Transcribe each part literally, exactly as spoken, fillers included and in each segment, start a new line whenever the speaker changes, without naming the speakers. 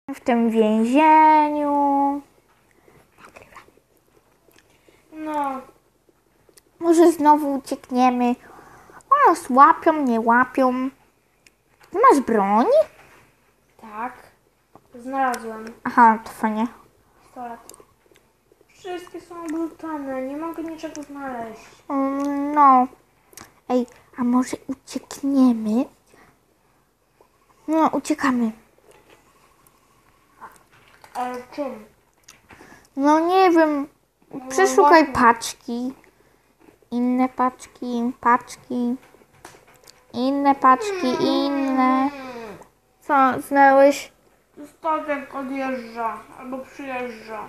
w tym więzieniu.
No.
Może znowu uciekniemy. O, nas łapią, nie łapią. Ty masz broń?
Tak. Znalazłem.
Aha, to fajnie.
Pistolet. Wszystkie są obrutane. Nie mogę niczego znaleźć.
Mm, no. Ej, a może uciekniemy? No, uciekamy.
Ale czym?
No nie wiem. Przeszukaj paczki. Inne paczki, paczki. Inne paczki, inne. Co, znałeś?
Statek odjeżdża. Albo przyjeżdża.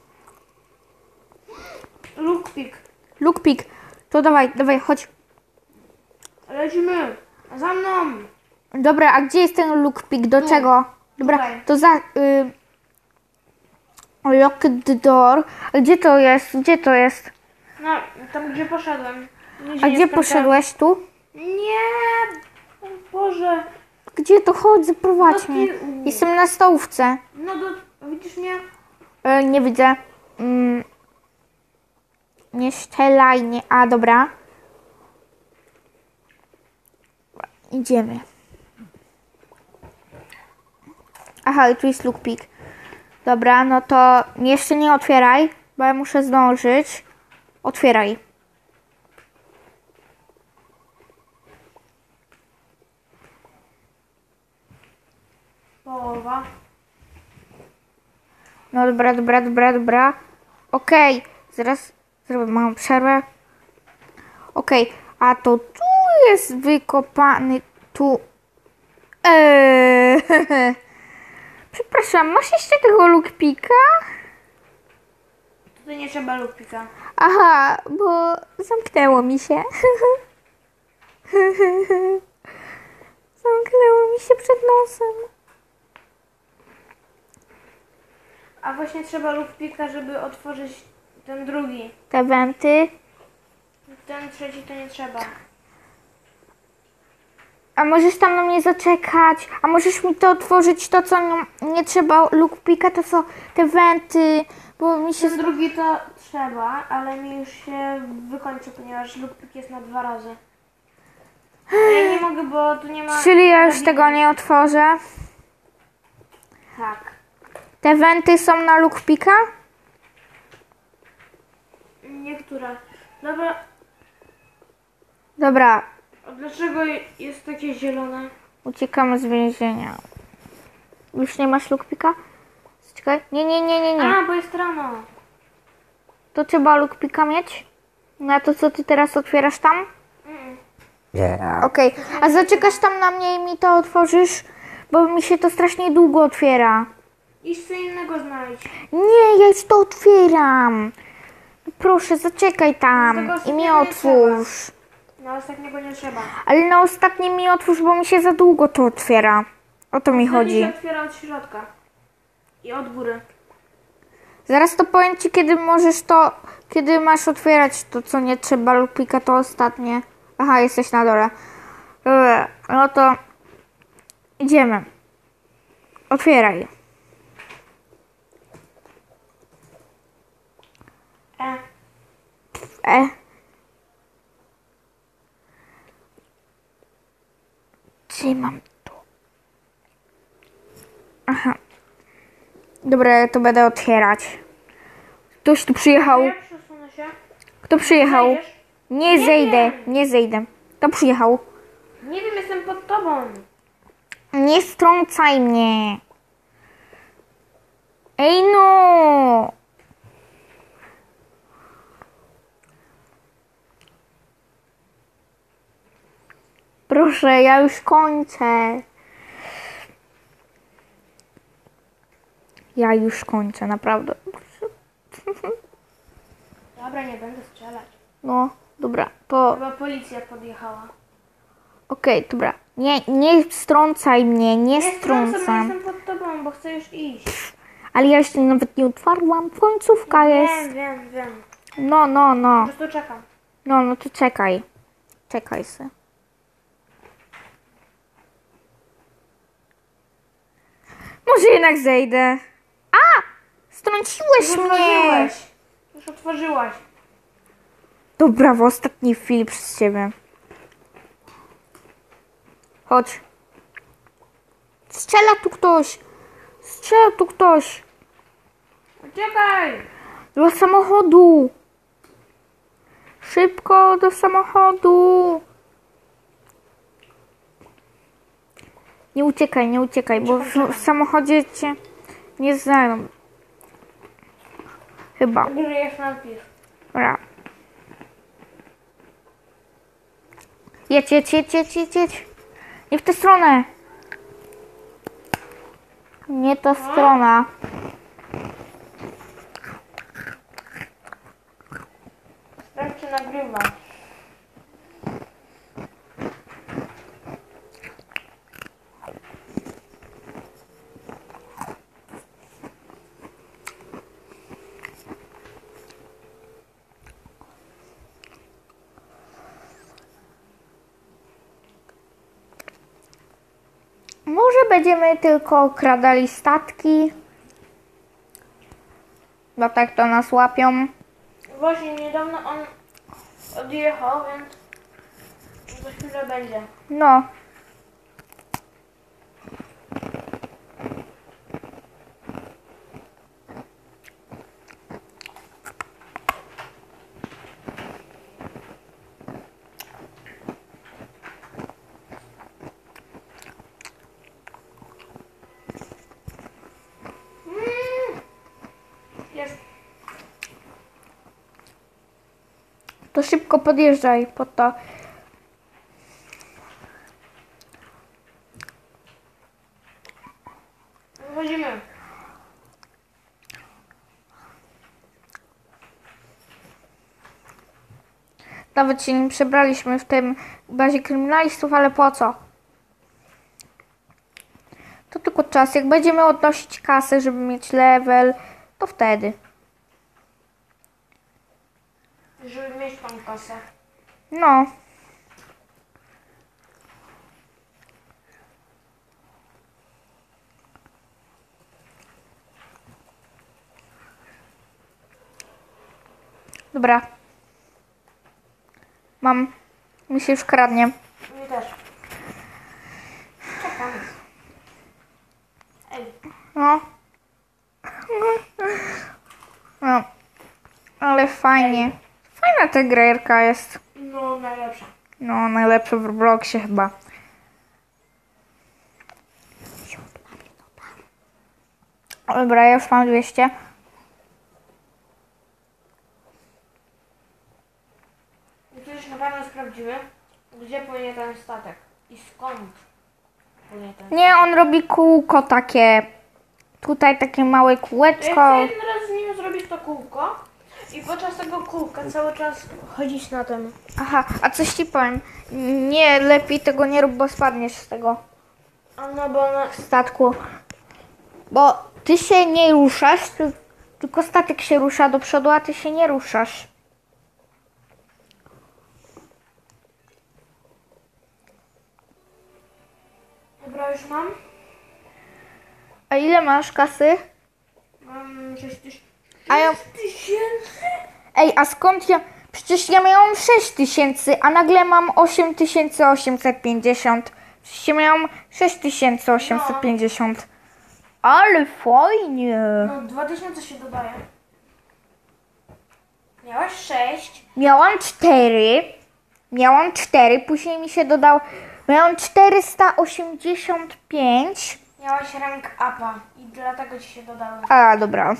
Lookpick.
Lookpick. To dawaj, dawaj, chodź.
Lecimy. Za mną.
Dobra, a gdzie jest ten lookpick? Do
Tu.
czego? Dobra,
Tutaj.
to za... Y, lock the door. A gdzie to jest? Gdzie to jest?
No, tam gdzie poszedłem. Nigdzie
A
nie
gdzie
sprawdzałem.
poszedłeś? Tu?
Nie. O Boże.
Gdzie to? Chodź, zaprowadź
Do
mnie.
tyłu.
Jestem na stołówce.
No do... Widzisz mnie?
E, nie widzę. Mm. Nie strzelaj, nie. A, dobra. Idziemy. Aha, i tu jest lookpick. Dobra, no to jeszcze nie otwieraj, bo ja muszę zdążyć. Otwieraj.
Połowa.
No dobra, dobra, dobra, dobra. Okej, zaraz zrobię małą przerwę. Okej, a to tu jest wykopany, tu... Eee, Przepraszam, masz jeszcze tego lookpicka?
Tutaj nie trzeba lookpicka.
Aha, bo zamknęło mi się. Zamknęło mi się przed nosem.
A właśnie trzeba lookpicka, żeby otworzyć ten drugi.
Te wenty.
Ten trzeci to nie trzeba.
A możesz tam na mnie zaczekać? A możesz mi to otworzyć, to co nie, nie trzeba lookpicka, to co te wenty, bo mi się...
Ten drugi to trzeba, ale mi już się wykończy, ponieważ lookpick jest na dwa razy. Ja nie mogę, bo tu nie ma...
Czyli ja już
drabiny.
tego nie otworzę.
Tak.
Te wenty są na lookpicka?
Niektóre. Dobra,
Dobra,
a dlaczego jest takie zielone?
uciekamy z więzienia. Już nie masz lookpicka? Czekaj. Nie, nie, nie, nie, nie.
A, bo jest rano.
To trzeba lookpicka mieć? Na to, co ty teraz otwierasz tam?
Mm.
Yeah.
Okej. A zaczekasz tam na mnie i mi to otworzysz? Bo mi się to strasznie długo otwiera.
Idź co innego znajdź.
Nie, ja już to otwieram. Proszę, zaczekaj tam
No tego
i mi
nie
otwórz.
Na ostatniego nie trzeba.
Ale na ostatni mi otwórz, bo mi się za długo to otwiera. O to mi
Wtedy
chodzi.
się otwiera od środka. I od góry.
Zaraz to powiem ci, kiedy możesz to, kiedy masz otwierać to, co nie trzeba, lookpicka, to ostatnie. Aha, jesteś na dole. Dobra, no to idziemy. Otwieraj.
E.
E. Trzymam to. Aha. Dobra, ja to będę otwierać. Ktoś tu przyjechał.
Ja przesunę się.
Kto przyjechał?
Zejdziesz?
Nie
Nie
zejdę,
wiem.
nie zejdę. Kto przyjechał?
Nie wiem, jestem pod tobą.
Nie strącaj mnie. Ej no. Proszę, ja już kończę. Ja już kończę, naprawdę.
Dobra, nie będę strzelać.
No, dobra, to
Chyba policja podjechała.
okej, dobra. Nie, nie strącaj mnie, nie
Nie strącam, bo
strącam.
jestem pod tobą, bo chcę już iść.
Ale ja jeszcze nawet nie otwarłam. Końcówka jest.
Wiem, wiem, wiem.
No, no, no.
Po prostu czekam.
No, no to czekaj. Czekaj se. Może jednak zejdę. A! Strąciłeś
Już
mnie!
otworzyłeś. Już otworzyłaś.
Dobra, w ostatniej chwili przez ciebie. Chodź. Strzela tu ktoś. Strzela tu ktoś.
Uciekaj!
Do samochodu. Szybko do samochodu. Nie uciekaj, nie uciekaj, bo w, w samochodzie cię nie znają. Chyba.
Grzejesz najpierw.
Dobra. Jedź, jedź, jedź, jedź, jedź, jedź. Nie w tę stronę. Nie ta strona.
Sprawdź, czy nagrywa.
Może będziemy tylko okradali statki. Bo tak to nas łapią.
Właśnie niedawno on odjechał, więc za chwilę będzie.
No.
Jest.
To szybko podjeżdżaj pod to.
Wychodzimy.
Nawet się nie przebraliśmy w tym bazie kryminalistów, ale po co? To tylko czas. Jak będziemy odnosić kasę, żeby mieć level, to wtedy.
Żeby mieć tą kasę.
No. Dobra. Mam. Mi się już kradnie.
Mi też. Czekam. Ej.
No. No. Ale fajnie. Fajna ta grerka jest.
No, najlepsza.
No, najlepsze w Robloxie chyba. Dobra, ja już mam dwieście.
I przecież na pewno sprawdzimy, gdzie płynie ten statek i skąd płynie ten statek.
Nie, on robi kółko takie. Tutaj takie małe
Ja
kółeczko.
chcę jeden raz z nim zrobić to kółko i podczas tego kółka cały czas chodzić na tym.
Aha, a coś ci powiem. Nie, lepiej tego nie rób, bo spadniesz z tego
A no bo na...
statku. Bo ty się nie ruszasz, ty, tylko statek się rusza do przodu, a ty się nie ruszasz.
Dobra, już mam.
A ile masz kasy?
Mam sześć tysięcy.
A ja...
tysięcy?
Ej, a skąd ja... Przecież ja miałam sześć tysięcy, a nagle mam osiem tysięcy osiemset pięćdziesiąt. Przecież ja miałam sześć tysięcy osiemset pięćdziesiąt. Ale fajnie.
No, dwa tysiące się dodaje. Miałaś sześć.
Miałam cztery. Miałam cztery, później mi się dodał... Miałam czterysta osiemdziesiąt pięć.
Miałaś rank upa i dlatego ci się dodały.
A, dobra.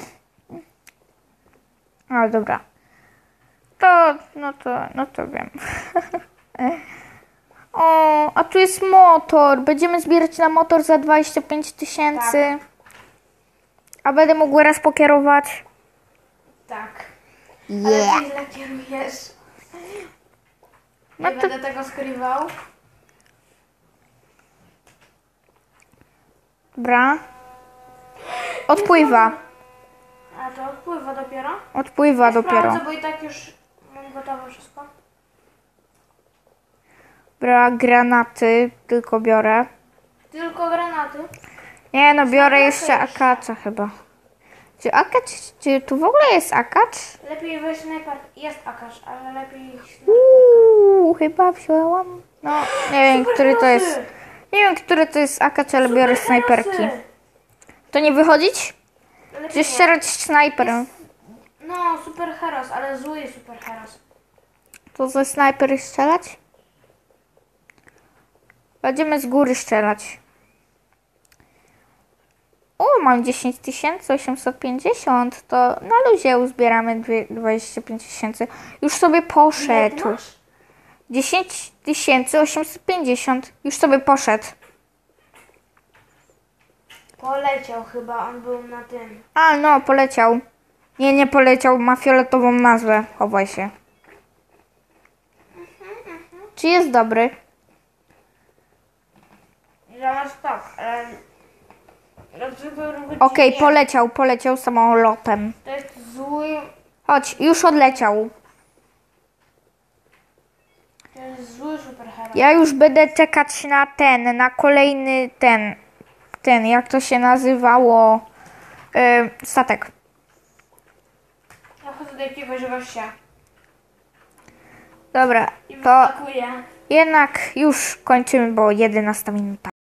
A, dobra. To, no to, no to wiem. O, a tu jest motor. Będziemy zbierać na motor za dwadzieścia pięć tysięcy.
Tak.
A będę mógł raz pokierować.
Tak. Ale
Yeah.
ty źle kierujesz.
No
Nie
to-
będę tego skrywał.
Dobra. Odpływa.
A to odpływa dopiero?
Odpływa dopiero.
Sprawdzę, bo i tak już mam gotowe wszystko.
Dobra, granaty tylko biorę.
Tylko granaty.
Nie no, biorę jeszcze
Snajperkę
akacza chyba. Czy akacz, czy tu w ogóle jest akacz?
Lepiej weź snajper. Jest akasz, ale lepiej snajper.
Uuu, chyba wzięłam. No, nie wiem, który to jest. Nie wiem, który to jest akacz, ale biorę snajperki. To nie wychodzić? Czy strzelać snajperem?
No, super heros, ale zły super heros.
To ze snajpery strzelać? Będziemy z góry strzelać. O, mam dziesięć tysięcy osiemset pięćdziesiąt. To na luzie uzbieramy dwie- dwadzieścia pięć tysięcy. Już sobie
Ile ty
poszedł.
masz?
dziesięć tysięcy osiemset pięćdziesiąt. Już sobie poszedł.
Poleciał chyba, on był na tym.
A, no, poleciał. Nie, nie poleciał. Ma fioletową nazwę. Chowaj się. Czy jest dobry?
Że stop, ale...
Okej, poleciał, poleciał samolotem.
To jest zły...
Chodź, już odleciał.
To jest zły super heros.
Ja już będę czekać na ten, na kolejny ten, ten, jak to się nazywało, yy, statek.
Ja chodzę do jakiegoś gościa.
Dobra,
I
to
wyskakuję.
jednak już kończymy, bo jedenasta minuta.